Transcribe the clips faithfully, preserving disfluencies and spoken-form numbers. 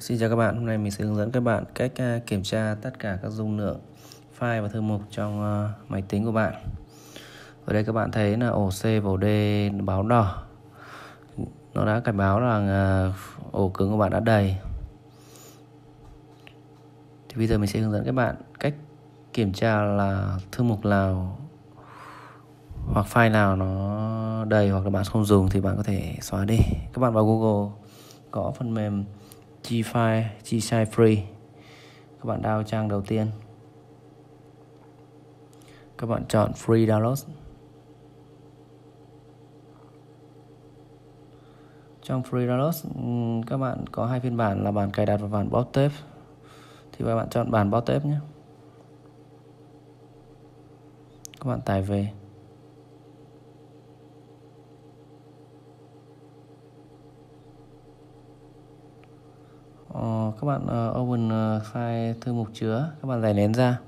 Xin chào các bạn, hôm nay mình sẽ hướng dẫn các bạn cách kiểm tra tất cả các dung lượng file và thư mục trong máy tính của bạn. Ở đây các bạn thấy là ổ C và ổ D báo đỏ. Nó đã cảnh báo rằng ổ cứng của bạn đã đầy. Thì bây giờ mình sẽ hướng dẫn các bạn cách kiểm tra là thư mục nào hoặc file nào nó đầy hoặc là bạn không dùng thì bạn có thể xóa đi. Các bạn vào Google có phần mềm Gfile, Gfile Free. Các bạn download trang đầu tiên. Các bạn chọn Free Download. Trong Free Download các bạn có hai phiên bản là bản cài đặt và bản bot tape. Thì các bạn chọn bản bot tape nhé. Các bạn tải về. Ờ, các bạn uh, open uh, file thư mục chứa, các bạn giải nén ra.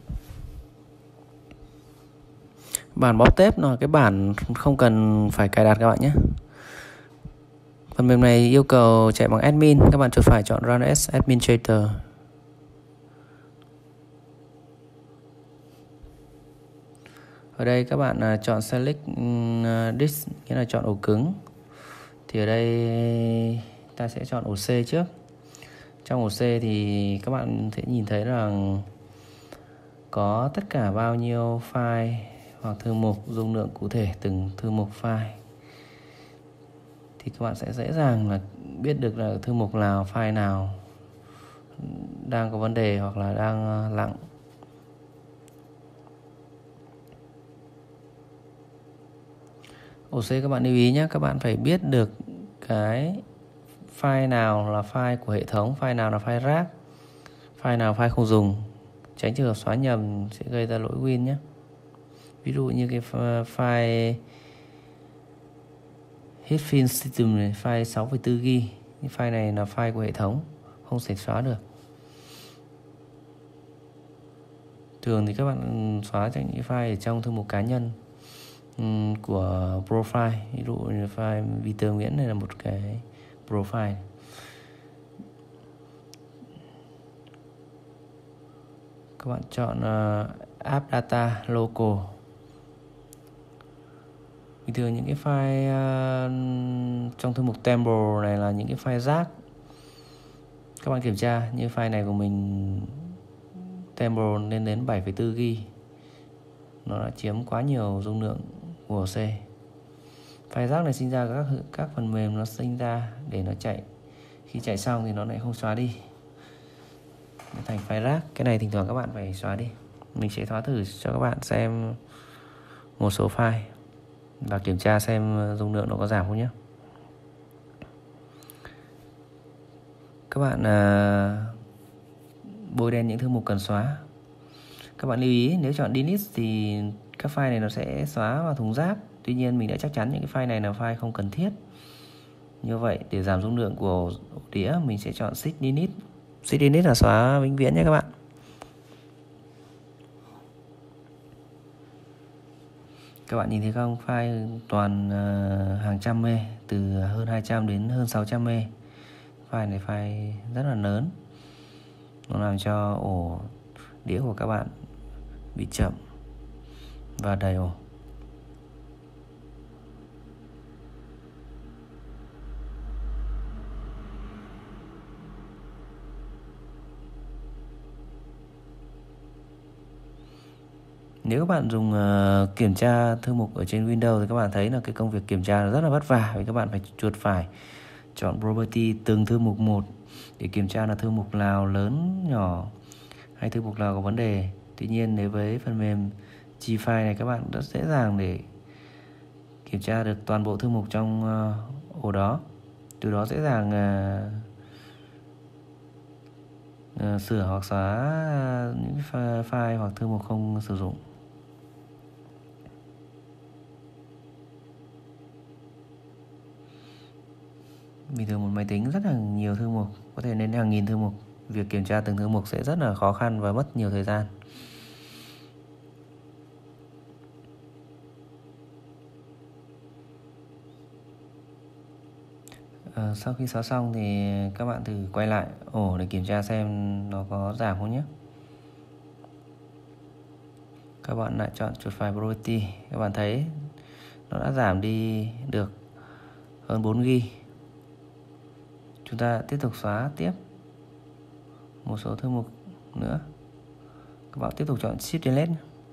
Bản bot tape là cái bản không cần phải cài đặt các bạn nhé. Phần mềm này yêu cầu chạy bằng admin, các bạn chuột phải chọn Run as Administrator. Ở đây các bạn uh, chọn Select uh, Disk, nghĩa là chọn ổ cứng. Thì ở đây ta sẽ chọn ổ C trước. Trong ổ C thì các bạn sẽ nhìn thấy rằng có tất cả bao nhiêu file hoặc thư mục, dung lượng cụ thể từng thư mục file. Thì các bạn sẽ dễ dàng là biết được là thư mục nào, file nào đang có vấn đề hoặc là đang lặng. Ổ C các bạn lưu ý nhé, các bạn phải biết được cái file nào là file của hệ thống, file nào là file rác, file nào file không dùng, tránh trường hợp xóa nhầm sẽ gây ra lỗi win nhé. Ví dụ như cái file Hitfin System này, file sáu phẩy bốn gi ga bai, file này là file của hệ thống, không thể xóa được. Thường thì các bạn xóa những cái file ở trong thư mục cá nhân của profile, ví dụ như file Peter Nguyễn này là một cái profile. Các bạn chọn uh, App Data Local. Bình thường những cái file uh, trong thư mục Temple này là những cái file rác. Các bạn kiểm tra như file này của mình Temple lên đến bảy phẩy bốn gi ga bai. Nó đã chiếm quá nhiều dung lượng của C. File rác này sinh ra các các phần mềm nó sinh ra để nó chạy. Khi chạy xong thì nó lại không xóa đi. Nó thành file rác. Cái này thỉnh thoảng các bạn phải xóa đi. Mình sẽ xóa thử cho các bạn xem một số file và kiểm tra xem dung lượng nó có giảm không nhé. Các bạn à, bôi đen những thư mục cần xóa. Các bạn lưu ý nếu chọn delete thì các file này nó sẽ xóa vào thùng rác. Tuy nhiên mình đã chắc chắn những cái file này là file không cần thiết. Như vậy để giảm dung lượng của ổ đĩa mình sẽ chọn Shift Delete. Shift Delete là xóa vĩnh viễn nhé các bạn. Các bạn nhìn thấy không? File toàn uh, hàng trăm mê, từ hơn hai trăm đến hơn sáu trăm mê. File này file rất là lớn. Nó làm cho ổ đĩa của các bạn bị chậm và đầy ổ. Nếu các bạn dùng uh, kiểm tra thư mục ở trên Windows thì các bạn thấy là cái công việc kiểm tra rất là vất vả, vì các bạn phải chuột phải chọn property từng thư mục một để kiểm tra là thư mục nào lớn, nhỏ hay thư mục nào có vấn đề. Tuy nhiên nếu với phần mềm Gfile này các bạn rất dễ dàng để kiểm tra được toàn bộ thư mục trong uh, ổ đó. Từ đó dễ dàng uh, uh, sửa hoặc xóa những file hoặc thư mục không sử dụng. Bình thường một máy tính rất là nhiều thư mục, có thể lên hàng nghìn thư mục. Việc kiểm tra từng thư mục sẽ rất là khó khăn và mất nhiều thời gian. À, sau khi xóa xong thì các bạn thử quay lại ổ để kiểm tra xem nó có giảm không nhé. Các bạn lại chọn chuột phải Priority. Các bạn thấy nó đã giảm đi được hơn bốn gi ga bai. Chúng ta tiếp tục xóa tiếp một số thư mục nữa. Các bạn tiếp tục chọn Shift Delete.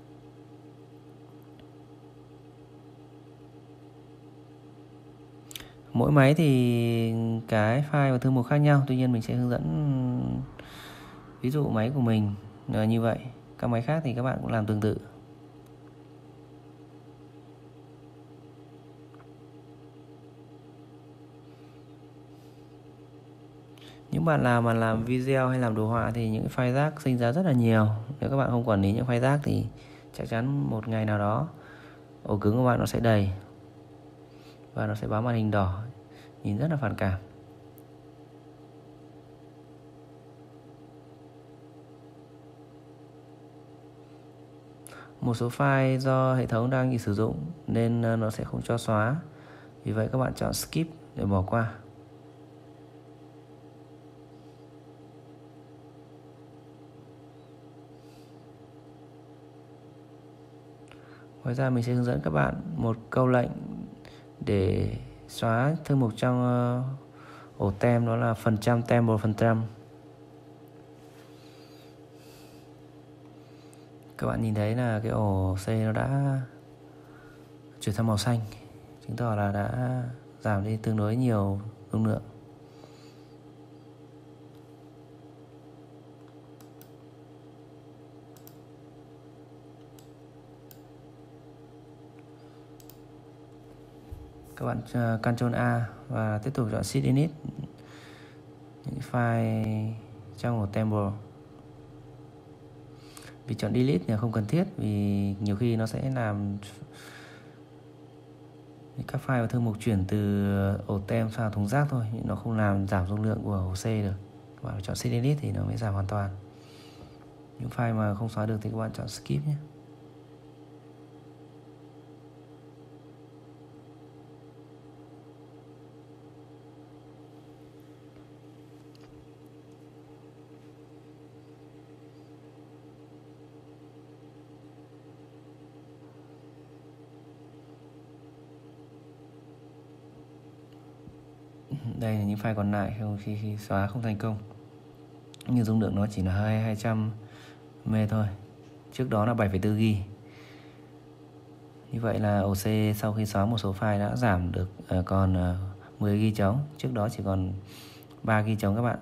Mỗi máy thì cái file và thư mục khác nhau, tuy nhiên mình sẽ hướng dẫn ví dụ máy của mình là như vậy. Các máy khác thì các bạn cũng làm tương tự. Những bạn nào mà làm video hay làm đồ họa thì những file rác sinh ra rất là nhiều. Nếu các bạn không quản lý những file rác thì chắc chắn một ngày nào đó ổ cứng của bạn nó sẽ đầy và nó sẽ báo màn hình đỏ, nhìn rất là phản cảm. Một số file do hệ thống đang sử dụng nên nó sẽ không cho xóa. Vì vậy các bạn chọn Skip để bỏ qua. Ngoài ra mình sẽ hướng dẫn các bạn một câu lệnh để xóa thư mục trong ổ tem, đó là phần trăm tem một phần trăm. Các bạn nhìn thấy là cái ổ C nó đã chuyển sang màu xanh, chứng tỏ là đã giảm đi tương đối nhiều dung lượng. Các bạn Ctrl A và tiếp tục chọn Shift Init những file trong ổ Temple. Vì chọn Delete thì không cần thiết, vì nhiều khi nó sẽ làm các file và thư mục chuyển từ ổ tem sang thùng rác thôi, nó không làm giảm dung lượng của ổ C được. Các bạn chọn Shift Delete thì nó mới giảm hoàn toàn. Những file mà không xóa được thì các bạn chọn Skip nhé. Đây là những file còn lại khi, khi xóa không thành công. Nhưng dung lượng nó chỉ là hai trăm mê thôi. Trước đó là bảy phẩy bốn gi ga bai. Như vậy là ổ C sau khi xóa một số file đã giảm được uh, còn uh, mười gi ga bai trống. Trước đó chỉ còn ba gi ga bai trống các bạn.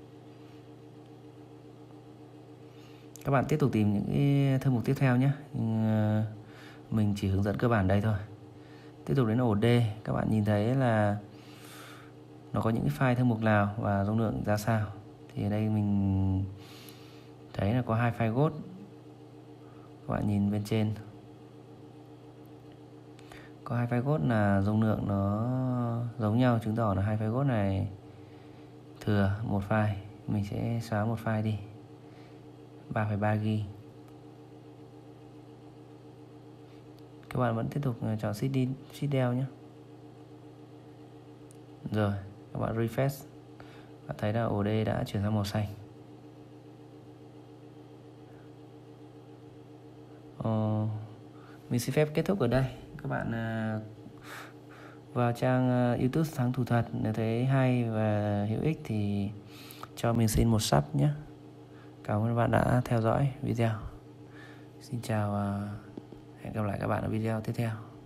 Các bạn tiếp tục tìm những cái thư mục tiếp theo nhé. Nhưng, uh, mình chỉ hướng dẫn cơ bản đây thôi. Tiếp tục đến ổ D, các bạn nhìn thấy là nó có những cái file thư mục nào và dung lượng ra sao. Thì ở đây mình thấy là có hai file gốt. Các bạn nhìn bên trên có hai file gốt là dung lượng nó giống nhau, chứng tỏ là hai file gốt này thừa một file. Mình sẽ xóa một file đi, ba phẩy ba gi ga bai. Các bạn vẫn tiếp tục chọn Shift Del nhé. Rồi các bạn refresh, bạn thấy là ổ D đã chuyển sang màu xanh. Ờ, mình xin phép kết thúc ở đây. Các bạn uh, vào trang uh, YouTube Thắng Thủ Thuật nếu thấy hay và hữu ích thì cho mình xin một sub nhé. Cảm ơn các bạn đã theo dõi video. Xin chào và hẹn gặp lại các bạn ở video tiếp theo.